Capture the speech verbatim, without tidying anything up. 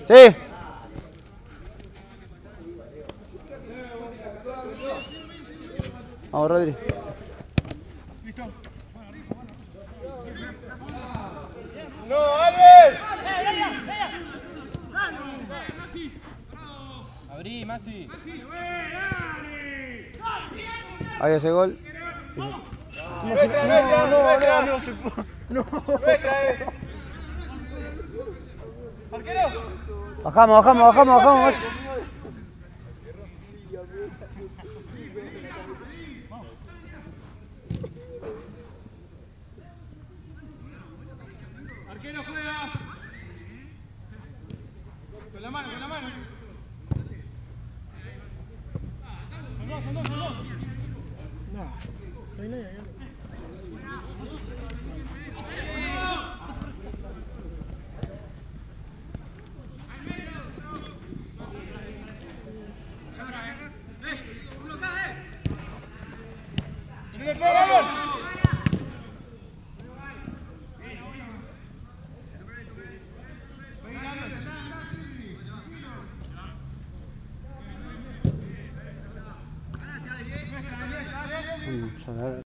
Sí. Vamos, Rodri. ¡No, Albert! Abrí, Maxi. Ahí ese gol. Nuestra, nuestra, nuestra. No, nuestra, eh. ¿Arquero? Bajamos, bajamos, bajamos, bajamos. Arquero juega. Con la mano, con la mano. Son dos, son dos, son dos. No, no hay nadie. ¡Le pega, gol! Mm,